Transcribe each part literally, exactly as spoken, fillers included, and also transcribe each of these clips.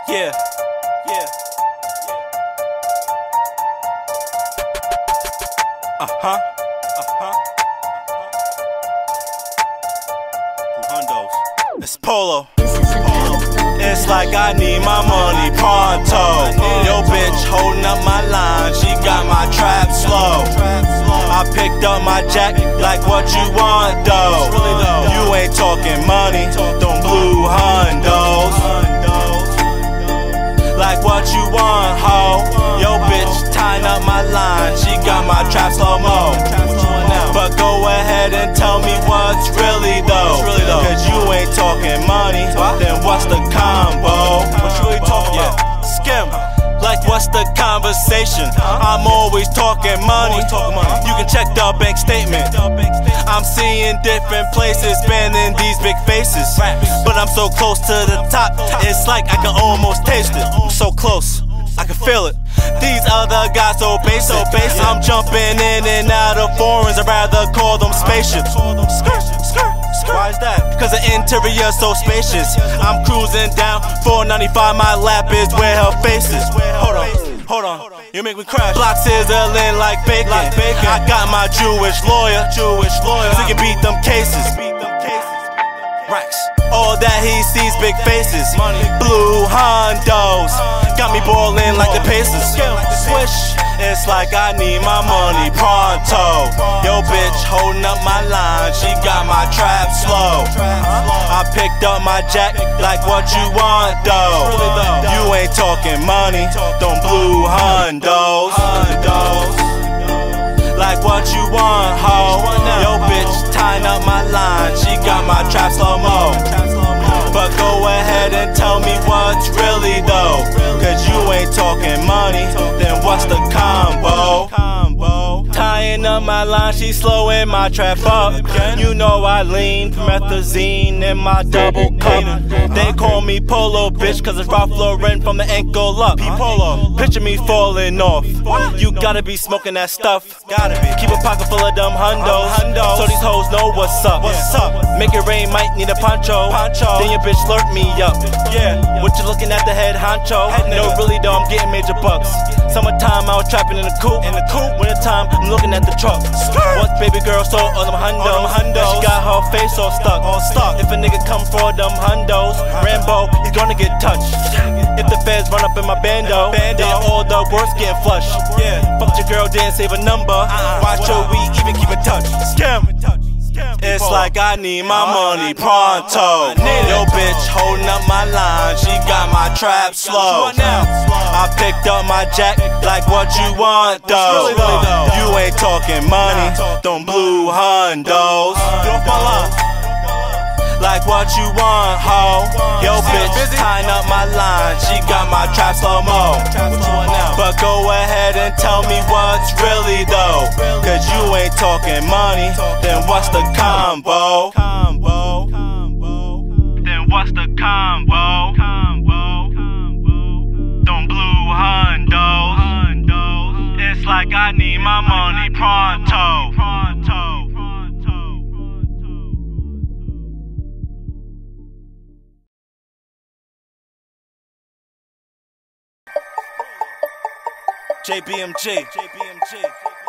Yeah, yeah. Uh-huh, uh-huh. Hundos. It's Polo. It's like I need my money pronto. Yo bitch holding up my line, she got my trap slow. I picked up my jack, like what you want though. You ain't talking money, don't blue hundos. Like what you want, ho. Yo bitch tying up my line, she got my trap slow-mo. But go ahead and tell me what's really though. Cause you ain't talking money, then what's the combo? What you really talking about? Skim. Like what's the conversation? I'm always talking money. You can check the bank statement. I'm seeing different places spanning these big faces, but I'm so close to the top, it's like I can almost taste it. I'm so close, I can feel it. These other guys so basic, so basic. I'm jumping in and out of foreigns, I'd rather call them spaceships. Why is that? Cause the interior so spacious. I'm cruising down four ninety-five, my lap is where her face is. Hold on, hold on, you make me crash. Block sizzling like bacon. Like bacon. I got my Jewish lawyer, Jewish lawyer, so you can beat them cases. Racks. All that he sees, big faces. Money. Blue Hondos got me ballin' like the Pacers. Swish. It's like I need my money pronto. Yo bitch holding up my line, she got my trap slow. I picked up my jack, like what you want though. You ain't talking money, don't blue hundos. Like what you want, ho. Yo bitch tying up my line, she got my trap slow-mo. But go ahead and tell me what's really though. Cause you ain't talking money, then what's the combo? Tying up my line, she slowing my trap up. You know I lean, promethazine in my double cup. They call me Polo, bitch, cause it's Ralph Lauren from the ankle up. P-Polo, picture me falling off. You gotta be smoking that stuff. Keep a pocket full of them hundos, so these hoes know what's up. Make it rain, might need a poncho. Then your bitch slurp me up. Yeah, what you looking at the head honcho? No, really though, I'm getting major bucks. Summertime, I was trapping in the coop. In the coop. Wintertime, I'm looking at the truck. Once baby girl saw all them hundos, she got her face all stuck. All stuck. If a nigga come for them hundos, Rambo, he's gonna get touched. If the feds run up in my bando, then all the worst get flushed. Yeah, fuck your girl, didn't save a number. Why should we even keep in touch? Scam. It's like I need my money pronto. Yo bitch holding up my line, she got my trap slow. I picked up my jack, like what you want though. You ain't talking money, don't blue hundos. Like what you want, ho. Yo bitch tying up my line, she got my trap slow-mo. But go ahead and tell me what's really though. Cause you ain't talking money, then what's the combo? Then what's the combo? Don't blue hundos. It's like I need my money pronto. J B M G. J B M G.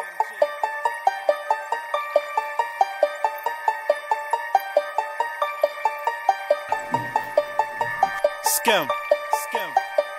Skim. Skim.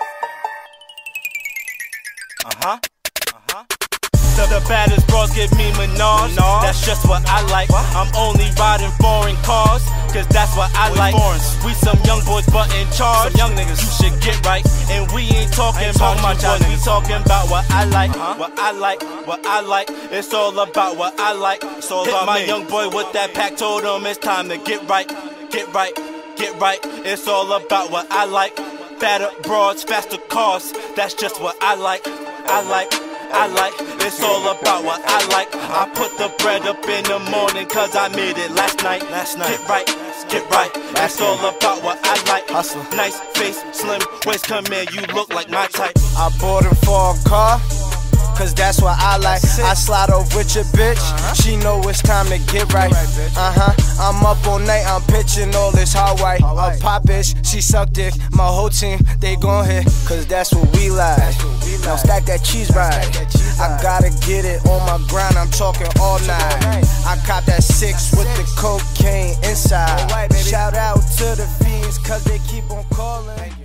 Uh-huh. Uh-huh. The, the baddest bros give me menage. That's just what I like. I'm only riding foreign cars, cause that's what I like. We some young boys but in charge. Young niggas, you should get right. And we ain't talking about my boys, we talking about what I like. What I like, what I like. It's all about what I like. It's all about my young boy with that pack, told him it's time to get right. Get right, get right. It's all about what I like. Fatter broads, faster cars. That's just what I like. I like. I like, it's all about what I like. I put the bread up in the morning cause I made it last night. Last night. Get right, get right. It's all about what I like. Hustle. Nice face, slim waist, come here, you look like my type. I bought him for a car, cause that's what I like. I slide off with your bitch, she know it's time to get right. Uh-huh, I'm up all night, I'm pitching all this Hawaii. A pop-ish, she suck dick, my whole team, they gon' hit, cause that's what we like. Now stack that cheese right, I gotta get it on my grind, I'm talking all night. I cop that six with the cocaine inside. Shout out to the fiends, cause they keep on calling.